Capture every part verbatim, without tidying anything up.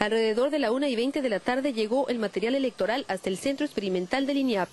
Alrededor de la una y veinte de la tarde llegó el material electoral hasta el centro experimental del INIAP.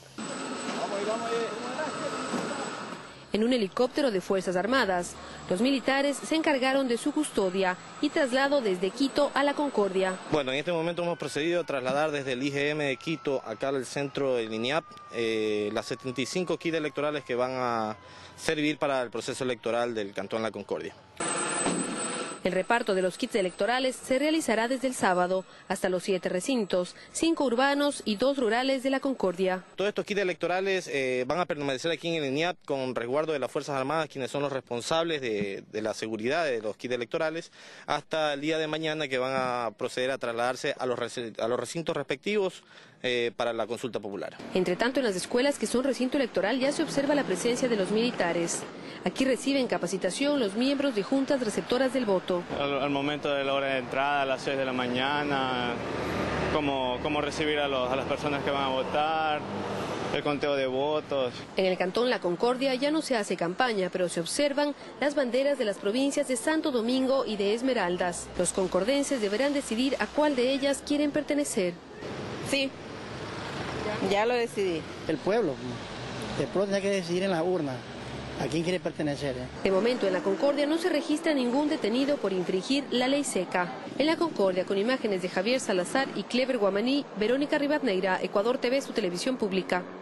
En un helicóptero de Fuerzas Armadas, los militares se encargaron de su custodia y traslado desde Quito a La Concordia. Bueno, en este momento hemos procedido a trasladar desde el I G M de Quito acá al centro del INIAP eh, las setenta y cinco kits electorales que van a servir para el proceso electoral del Cantón La Concordia. El reparto de los kits electorales se realizará desde el sábado hasta los siete recintos, cinco urbanos y dos rurales de La Concordia. Todos estos kits electorales eh, van a permanecer aquí en el INIAP con resguardo de las Fuerzas Armadas, quienes son los responsables de, de la seguridad de los kits electorales, hasta el día de mañana, que van a proceder a trasladarse a los, a los recintos respectivos eh, para la consulta popular. Entre tanto, en las escuelas que son recinto electoral ya se observa la presencia de los militares. Aquí reciben capacitación los miembros de juntas receptoras del voto. Al, al momento de la hora de entrada, a las seis de la mañana, cómo, cómo recibir a, los, a las personas que van a votar, el conteo de votos. En el Cantón La Concordia ya no se hace campaña, pero se observan las banderas de las provincias de Santo Domingo y de Esmeraldas. Los concordenses deberán decidir a cuál de ellas quieren pertenecer. Sí, ya lo decidí. El pueblo, el pueblo tiene que decidir en las urnas a quién quiere pertenecer. ¿eh? De momento en La Concordia no se registra ningún detenido por infringir la ley seca. En La Concordia, con imágenes de Javier Salazar y Clever Guamaní, Verónica Rivadeneira, Ecuador T V, su televisión pública.